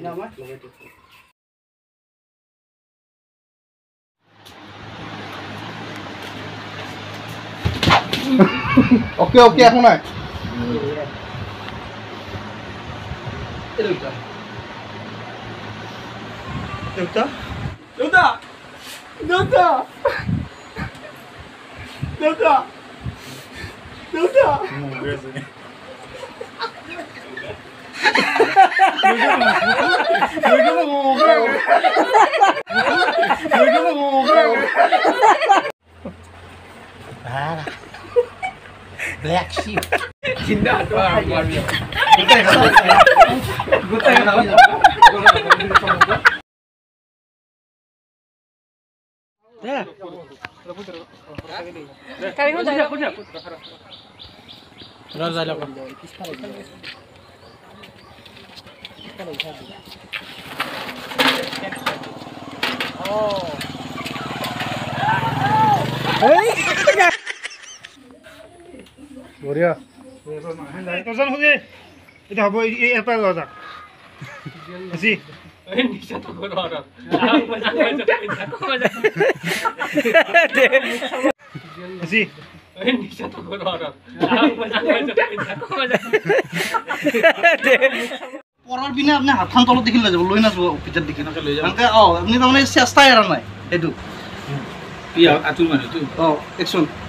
Okay okay এখন নাই দেউতা দেউতা দেউতা দেউতা দেউতা দেউতা Black sheep. Cinta tu luar biasa. Gutai kenapa? Ya. Kami mau jalan. Jalan jalan. Oh. Hey. Boria. Tosan ho gaye. Ito habo apa gaza. Asi. Ini satu orang. Asi. Ini satu orang. পরার বিনা আপনি হাতখান তলত দেখি লৈ যাব লৈ না অফিসত দেখি নাকে লৈ যাব আপনি তাৰমানে চেষ্টাই এৰা নাই এটো কি আতুল মানে তো একচন